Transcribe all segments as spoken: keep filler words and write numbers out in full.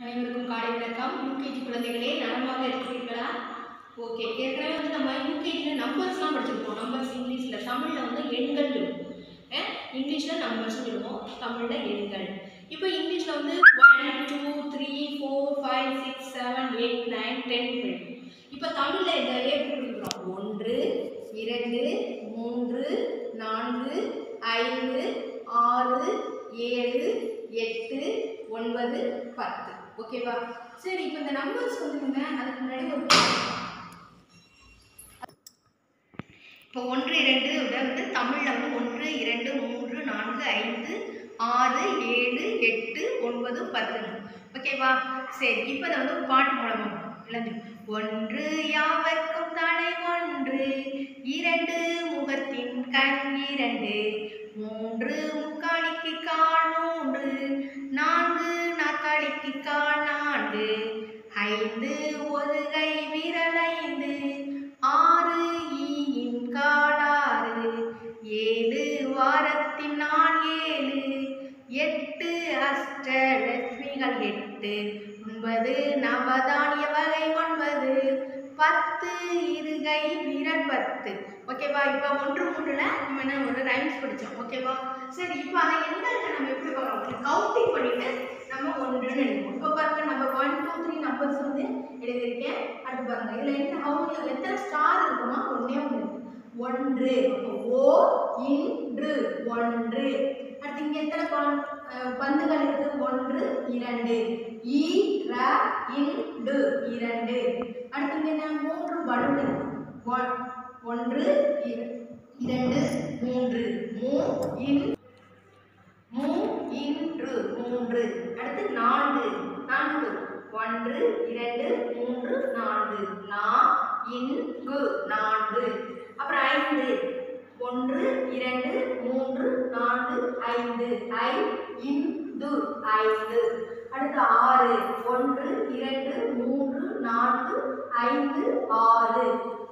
அனைவருக்கும் காலை வணக்கம். யூகேஜி குழந்தைகளே நலமாக இருக்கிறீர்களா? ஓகே, ஏற்கனவே வந்து நம்ம யூகேஜியில் நம்பர்ஸ்லாம் படிச்சிருப்போம். நம்பர்ஸ் இங்கிலீஷில், தமிழில் வந்து எண்கள் சொல்லுவோம். இங்கிலீஷில் நம்பர்ஸ் சொல்லுவோம், தமிழில் எண்கள். இப்போ இங்கிலீஷில் வந்து one two three four five six seven eight nine ten twenty. இப்போ தமிழில் இந்த எப்படி படிக்கிறோம்? ஒன்று, இரண்டு, மூன்று, நான்கு, ஐந்து, ஆறு, ஏழு, எட்டு, ஒன்பது, பத்து. ஓகேவா? சரி, இப்போ இந்த நம்பர்ஸ் வந்துங்க அதுக்கு முன்னாடி ஒரு இப்போ ஒன்று இரண்டு வந்து தமிழில் வந்து ஒன்று இரண்டு மூன்று நான்கு ஐந்து ஆறு ஏழு எட்டு ஒன்பது பத்து. ஓகேவா? சரி, இப்போ அதை வந்து பாட்டு மூலமாக இழந்து ஒன்று யாவர்க்கும் தலை ஒன்று, இரண்டு முகத்தின் கண் இரண்டு, மூன்று முக்காலிக்கு கால் மூன்று, நான்கு நாற்காலிக்கு கால் நான்கு, ஐந்து ஒரு கை விரல் ஐந்து, ஆறு ஈயின் கால் ஆறு, ஏழு வாரத்தின் நாள் ஏழு, எட்டு அஷ்டலட்சுமிகள் எட்டு, ஒன்பது நவதானிய வகை ஒன்பது, பத்து இருகை விரல் பத்து. ஓகேவா? இப்போ ஒன்று மூன்றுல நம்ம என்ன ஒரு ரைம்ஸ் படித்தோம். ஓகேவா? சரி, இப்போ அதை எண்களுக்கு நம்ம எப்படி பார்க்கணும்? கவுண்டிங் பண்ணிட்டு நம்ம ஒன்றுன்னு எழுதுவோம். இப்போ பாருங்க, நம்ம ஒன் டூ த்ரீ நம்பர்ஸ் வந்து எழுதியிருக்கேன். அடுத்து பாருங்க, இதில் என்ன அவங்க எத்தனை ஸ்டார் இருக்குமா? ஒன்றே ஒன்று ஒன்று. ஓ இன்று ஒன்று. அடுத்து இங்கே எத்தனை பந்துகள் இருக்கு? ஒன்று இரண்டு. இ ர இண்டு இரண்டு. அடுத்து இங்கே என்ன மூன்று பலூன் இருக்கு. ஒன்று இரண்டு மூன்று. மூ இன் மூ இன்று மூன்று. அடுத்து நான்கு நான்கு. ஒன்று இரண்டு மூன்று நான்கு. நா இன்கு நான்கு. அப்புறம் ஐந்து. ஒன்று இரண்டு மூன்று நான்கு ஐந்து. ஐ இந்து ஐந்து. அடுத்து ஆறு. ஒன்று இரண்டு மூன்று நான்கு ஐந்து ஆறு.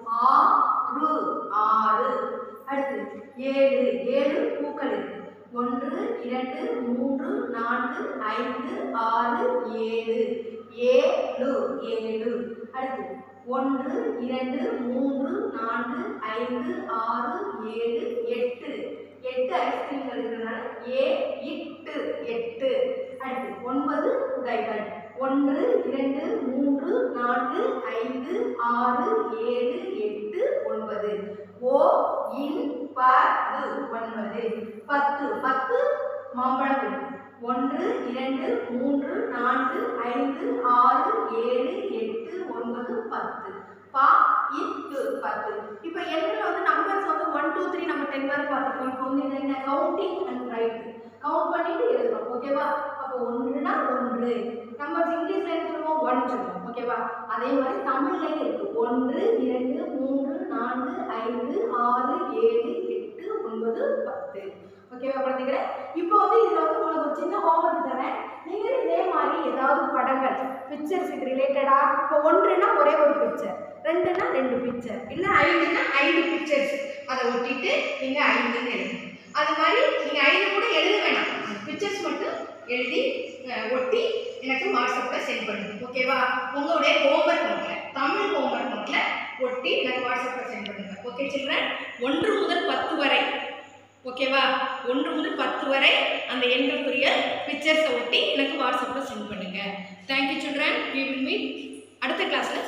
ஆறு ஆறு. அடுத்து ஏழு. ஏழு பூக்கள் இருக்கு. ஒன்று இரண்டு மூன்று நான்கு ஐந்து ஆறு ஏழு. ஏழு ஏழு. அடுத்து ஒன்று இரண்டு மூன்று நான்கு ஐந்து ஆறு ஏழு எட்டு. எட்டு ஐஸ்கிரீம்கள் இருக்கிறதுனால ஏ இட்டு எட்டு. அடுத்து ஒன்பது உடைகள். ஒன்று இரண்டு மூன்று நான்கு ஐந்து ஆறு ஏழு எட்டு ஒன்பது. ஓ இன் பது ஒன்பது. பத்து. பத்து மாம்பழம். ஒன்று இரண்டு மூன்று நான்கு ஐந்து ஆறு ஏழு எட்டு ஒன்பது பத்து. பா இட்டு பத்து. இப்போ எண்கள் வந்து நம்பர்ஸ் வந்து ஒன் டூ த்ரீ நம்ம டென் வரை பார்த்துருக்கோம். இப்போ வந்து என்ன கவுண்டிங் அண்ட் ரைட் கவுண்ட் பண்ணிட்டு எழுதுறோம். ஓகேவா? அப்போ ஒன்றுனா ஒன்று. நம்பர்ஸ் இங்கிலீஷ்ல என்ன சொல்லுவோம்? ஒன் சொல்லுவோம். ஓகேவா? அதே மாதிரி தமிழ்லையும் இருக்கு. ஒன்று இரண்டு மூன்று நான்கு ஐந்து ஆறு ஏழு எட்டு ஒன்பது பத்து. ஓகேவா குழந்தைகளே? இப்போ வந்து இதில் வந்து உங்களுக்கு ஒரு சின்ன ஹோம்ஒர்க் தரேன். நீங்கள் இதே மாதிரி ஏதாவது படங்கள் பிக்சர்ஸுக்கு ரிலேட்டடாக, இப்போ ஒன்றுனா ஒரே ஒரு பிக்சர், ரெண்டுனா ரெண்டு பிக்சர், இல்லை ஐந்துனா ஐந்து பிக்சர்ஸ் அதை ஒட்டிட்டு நீங்கள் ஐந்துன்னு எழுதுங்க. அது மாதிரி நீங்கள் ஐந்து கூட எழுத வேணாம், பிக்சர்ஸ் மட்டும் எழுதி ஒட்டி எனக்கு வாட்ஸ்அப்பில் சென்ட் பண்ணுங்க. ஓகேவா? உங்களுடைய ஹோம்ஒர்க் நோட்டில், தமிழ் ஹோம்ஒர்க் நோட்டில் ஒட்டி எனக்கு வாட்ஸ்அப்பில் சென்ட் பண்ணுங்க. Okay children? ஒன்று முதல் பத்து வரை. ஓகேவா? ஒன்று முதல் பத்து வரை அந்த எண்களுக்குரிய பிக்சர்ஸை ஒட்டி எனக்கு வாட்ஸ்அப்பில் சென்ட் பண்ணுங்க. Thank you children. We will meet அடுத்த கிளாஸில்.